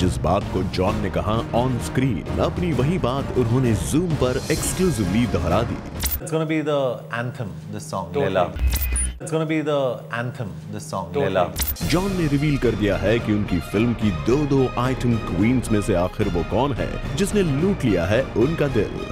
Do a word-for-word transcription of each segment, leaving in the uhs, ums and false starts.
जिस बात को जॉन ने कहा ऑन स्क्रीन, अपनी वही बात उन्होंने जूम पर एक्सक्लूसिवली दोहरा दी। It's gonna be the anthem, this song, totally. Leila. It's gonna be the anthem, this song, totally. Leila. John ने रिवील कर दिया है कि उनकी फिल्म की दो दो आइटम क्वींस में से आखिर वो कौन है जिसने लूट लिया है उनका दिल।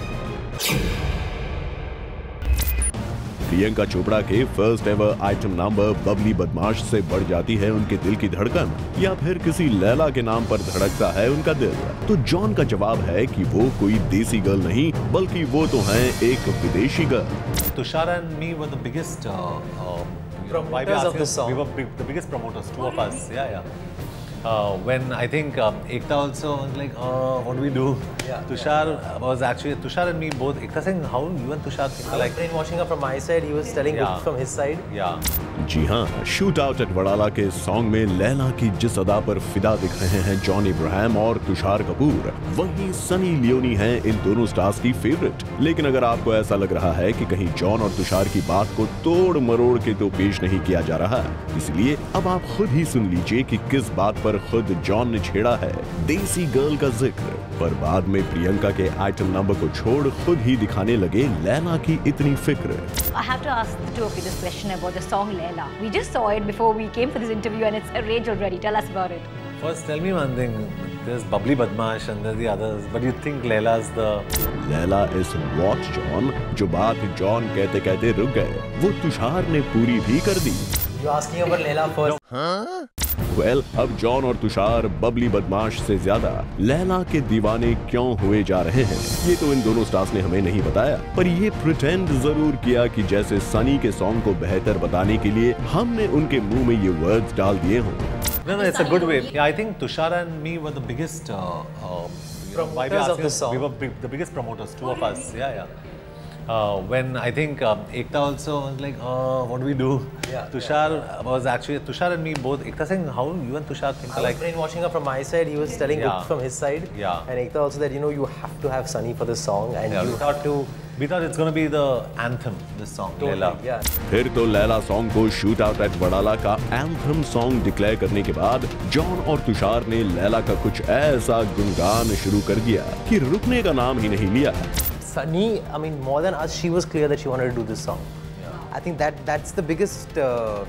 प्रियंका चोपड़ा के first ever item number Babli Badmash से बढ़ जाती है उनके दिल की धड़कन, या फिर किसी लैला के नाम पर धड़कता है उनका दिल? तो जॉन का जवाब है कि वो कोई देसी गर्ल नहीं, बल्कि वो तो हैं एक विदेशी girl. Tushar and me were the biggest uh, uh, promoters of the song. We were big, the biggest promoters, two of us. Yeah, yeah. Uh, when I think um, Ekta also was like, oh, what do we do? Yeah, Tushar yeah. was actually, Tushar and me both, Ekta saying, how you and Tushar think I like... was brainwashing her from my side, he was telling Yeah. good from his side. Yeah. जी हाँ, shoot out at Wadala के song में लैला की जिस अदा पर फिदा दिख रहे हैं जॉन इब्राहिम और तुषार कपूर, वहीं सनी लियोनी हैं इन दोनों स्टार्स की फेवरेट। लेकिन अगर आपको ऐसा लग रहा है कि कहीं जॉन और तुषार की बात को तोड़ मरोड़ के तो पेश नहीं किया जा रहा, इसलिए अब आप खुद ही सुन लीजिए कि किस बात पर खुद जॉन ने छेड़ा है देसी गर्ल का जिक्र। पर बाद में प्रियंका के आइटम नंबर को छोड़ खुद ही दिखाने लगे लैला की इतनी फिक्र। I have to ask the two of you this question about the song Leila. We just saw it before we came for this interview and it's a rage already. Tell us about it. First, tell me one thing. There's Bubbly Badmash and there's the others, but you think Leila's the... Leila is what John? जो बात John कहते कहते रुक गए, वो तुषार ने पूरी भी कर दी। You asking about Leila first? हाँ? वेल well, अब जॉन और तुषार बबली बदमाश से ज्यादा लैला के दीवाने क्यों हुए जा रहे हैं, ये तो इन दोनों स्टार्स ने हमें नहीं बताया, पर ये प्रिटेंड जरूर किया कि जैसे सनी के सॉन्ग को बेहतर बताने के लिए हमने उनके मुंह में ये वर्ड्स डाल दिए हों। No, no, it's a good way. Yeah, I think Tushar and me were the biggest uh, uh, promoters of the song. We were big, the biggest promoters, two of us. Yeah, yeah. Uh, when I think um, Ekta also was like, oh, what do we do? Yeah, Tushar yeah. was actually, Tushar and me both, Ekta saying, how you and Tushar think I alike? was brainwashing her from my side, he was telling Yeah. good from his side. Yeah. And Ekta also that, you know, you have to have Sunny for this song and Yeah, you we have to... We thought it's going to be the anthem, this song, Totally, Leila. yeah. फिर तो Leila song को shoot out at Wadala का anthem song declare करने के बाद John और तुषार ने लैला का कुछ ऐसा गुनगान शुरू कर दिया कि रुकने का नाम ही नहीं लिया। Sunny, I mean, more than us, she was clear that she wanted to do this song. Yeah. I think that that's the biggest uh,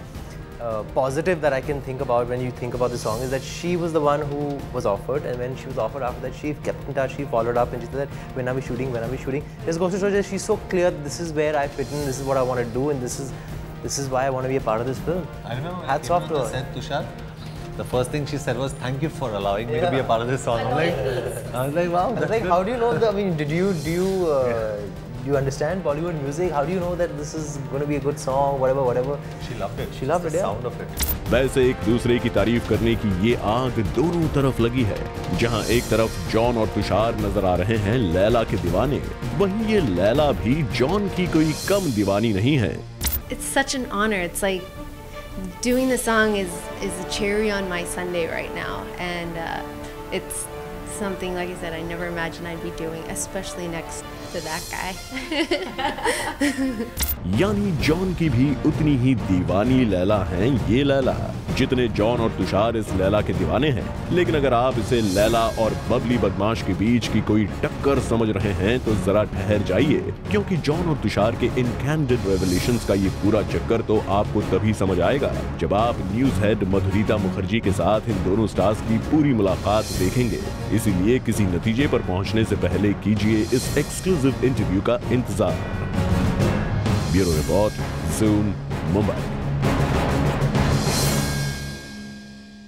uh, positive that I can think about when you think about the song is that she was the one who was offered, and when she was offered after that, she kept in touch, she followed up, and she said that when are we shooting, when are we shooting. This goes to show that she's so clear, this is where I fit in, this is what I want to do, and this is this is why I want to be a part of this film. I remember when Hats off to her. said Tushar, the first thing she said was, thank you for allowing me to be a part of this song. I'm like, I was like, wow. I was like, how do you know? The, I mean, did you do you uh, do you understand Bollywood music? How do you know that this is going to be a good song? Whatever, whatever. She loved it. She loved It's it. the Yeah. sound of it. वैसे एक दूसरे की तारीफ करने की ये आग दोनों तरफ लगी है। जहां एक तरफ जॉन और तुषार नजर आ रहे हैं लैला के दीवाने, वहीं ये लैला भी जॉन की कोई कम दीवानी नहीं है। It's such an honor. It's like doing the song is is a cherry on my Sunday right now, and uh, it's something, like I said, I never imagined I'd be doing, especially next to that guy. यानी John की भी उतनी ही दीवानी लैला हैं ये लैला, जितने John और तुषार इस लैला के दीवाने हैं। लेकिन अगर आप इसे लैला और बबली बदमाश के बीच की कोई टक्कर समझ रहे हैं तो जरा ठहर जाइए, क्योंकि जॉन और तुषार के इन कैंडिड रेवलेशंस का ये पूरा चक्कर तो आपको तभी समझ आएगा जब आप न्यूज हेड मधुरिता मुखर्जी के साथ इन दोनों स्टार्स की पूरी मुलाकात देखेंगे। इसीलिए किसी नतीजे पर पहुंचने से पहले कीजिए इस एक्सक्लूसिव इंटरव्यू का इंतजार। Bureau report, zoom, Mumbai.